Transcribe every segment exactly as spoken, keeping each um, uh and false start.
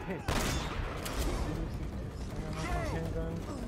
piss. Seriously piss. I got no fucking handguns.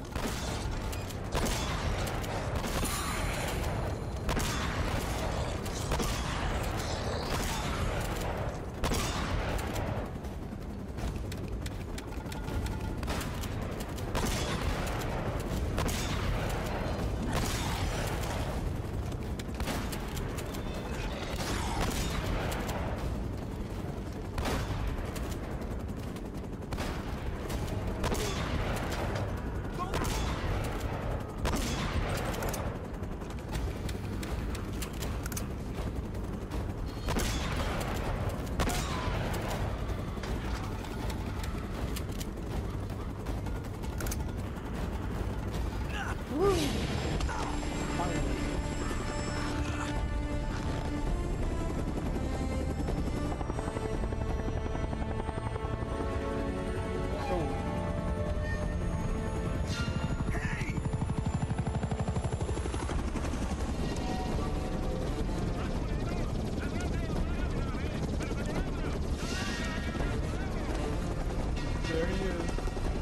There he is.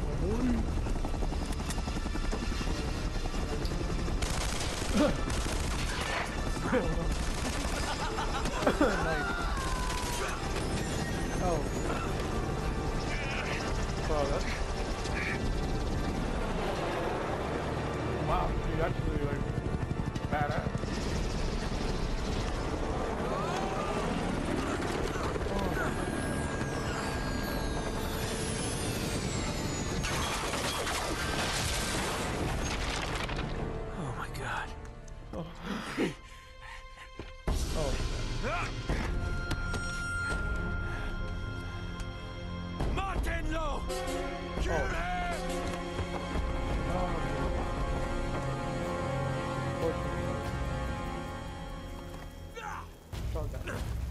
Nice. Oh. Wow, that's... Wow, he's actually like badass. Oh my god. Oh. Oh. Martenlo! Kill Oh. him! Oh. Shot that.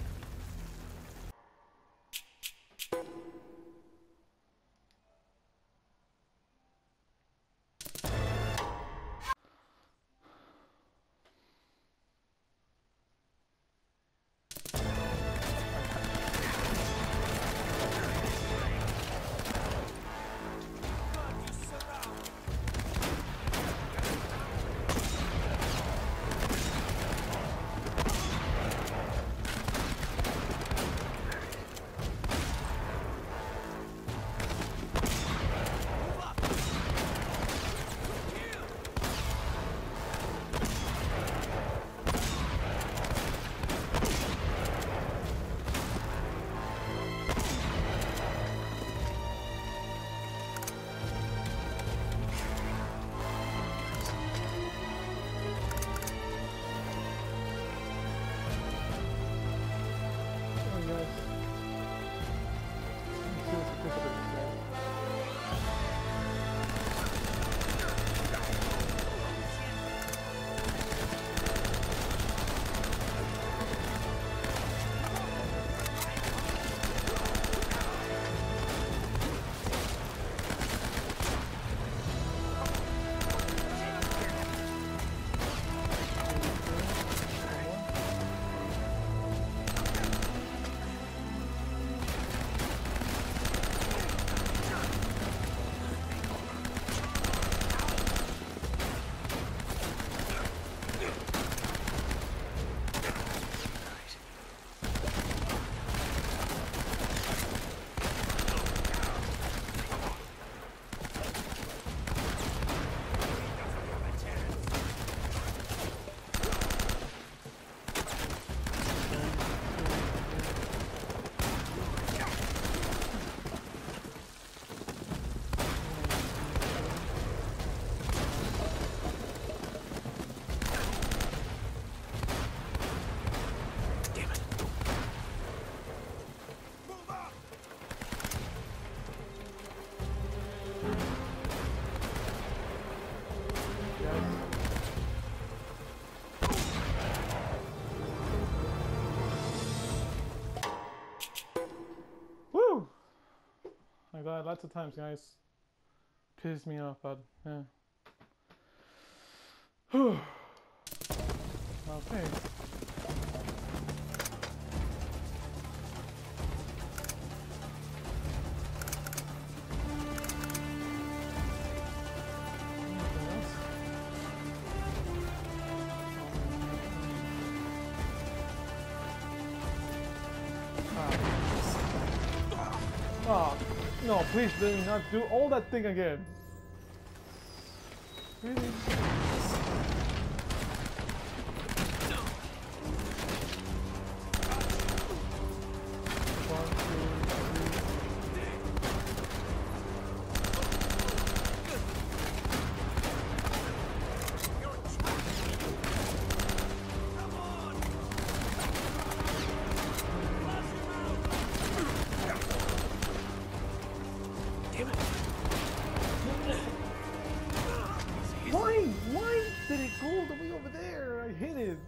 Woo! My god, lots of times, guys. Pissed me off, but yeah. Whew. Okay. Oh, no, please do not do all that thing again. Really? One, two, three. Why? Why did it go all the way over there? I hit it.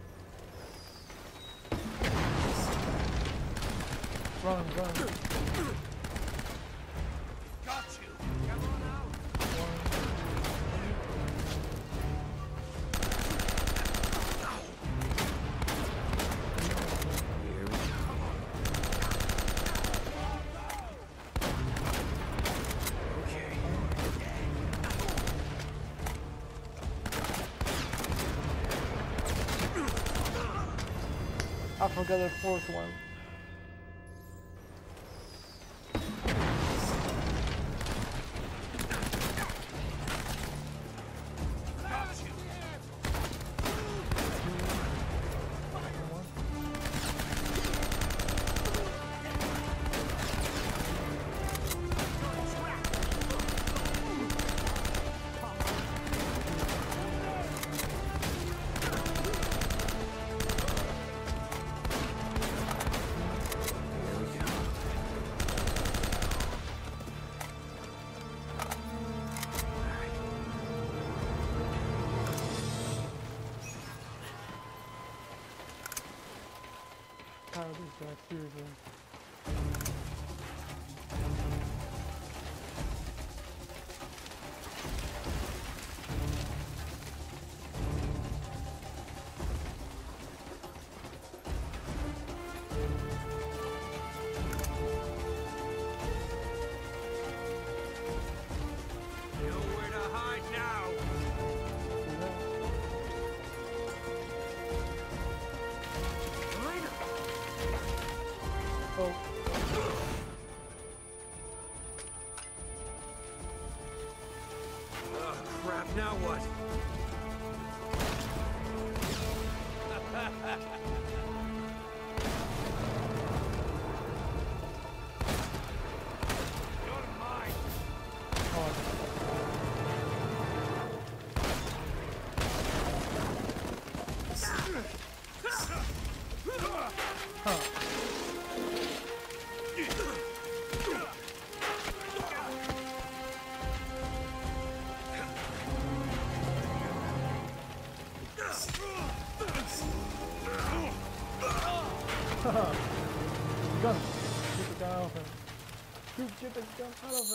Run, run. Got you. Come on out. Here we go. Okay. I forgot the fourth one. Got you. How is that seriously? Nowhere to hide now. Elena. Oh, Oh, crap, now what? You're mine. huh. Gun. Get the gun out of him. Dude, get the gun out of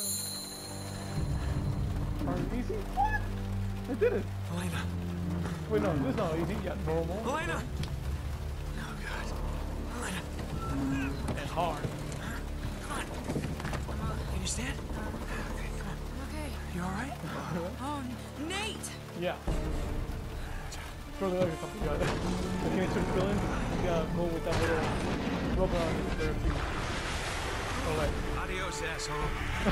him. Are you easy? What? I did it. Elena. Wait, no, this is not easy. Yeah, normal. Elena. Oh, God. Elena. And hard. Come on. Can you stand? Okay, come on. Okay. You all right? Oh, Nate! Yeah. Throw the leg or something. You got it. If you need to fill in, you gotta go with that little rubber on their feet. Or like. Adios, asshole.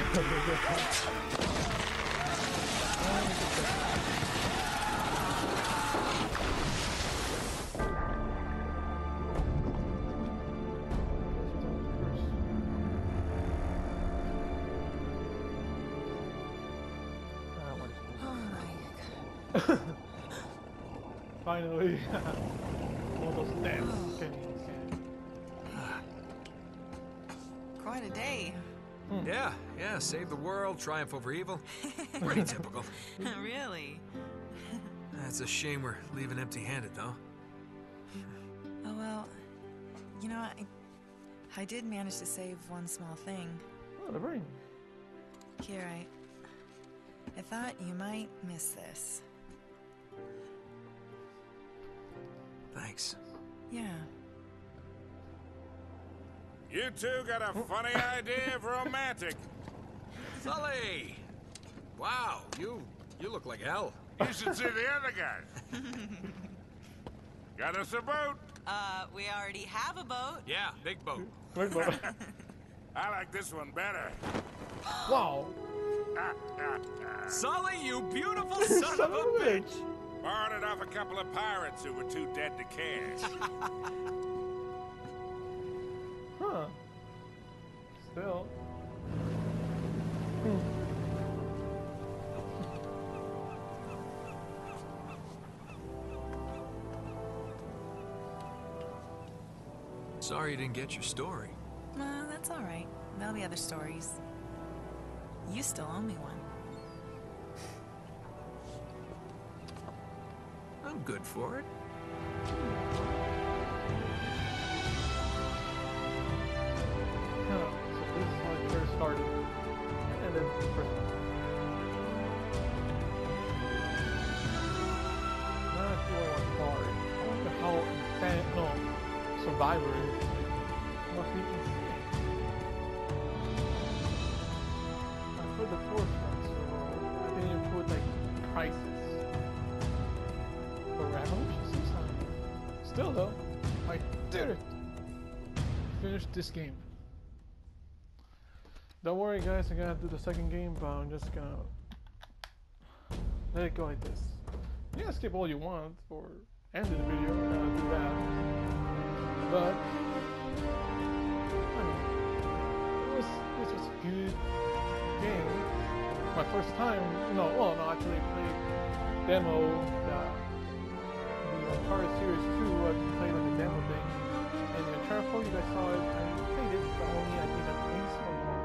Oh my god. Finally. One of those damn canyons. Quite a day. Yeah, yeah, save the world, triumph over evil. Pretty typical. Really? It's a shame we're leaving empty-handed, though. Oh well, you know, I, I did manage to save one small thing. Oh, the ring. Here, I, I thought you might miss this. Thanks. Yeah. You two got a funny idea of romantic. Sully! Wow, you you look like hell. You should see the other guys. Got us a boat. Uh, we already have a boat. Yeah, big boat. Wait, but I like this one better. Wow. Sully, you beautiful son of a bitch! Borrowed it off a couple of pirates who were too dead to care. Huh. Still. Hmm. Sorry you didn't get your story. Well, that's all right. There'll be other stories. You still owe me one. I'm good for it. Huh. So this is how it first started. And then the first one. Now I feel like hard. I wonder how insane, no, Survivor is. Like, must be insane. I put the fourth one, so I didn't even put like Crisis. Or Revolution sometime. Still though, I did it! Finished this game. Don't worry guys, I gotta do the second game, but I'm just gonna let it go like this. You can skip all you want, or end the video, I'm gonna do that. But, I mean, it was, it was a good game. My first time, no, well, no, actually I played demo, the, the Uncharted Series two, I played like a demo thing. And the Uncharted four, you guys saw it, I played it, but only I think at least one more.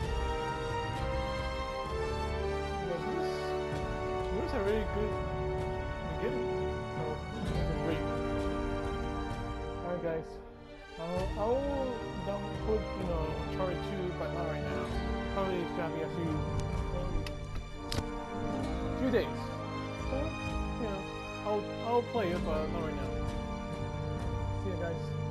Was this, it was a really good beginning. So, it was great. Alright guys, I'll, I'll down put, you know, Uncharted two, but not right now. Probably it's gonna be a few, um, few days. So, you know, I'll, I'll play it, but not right now. See you guys.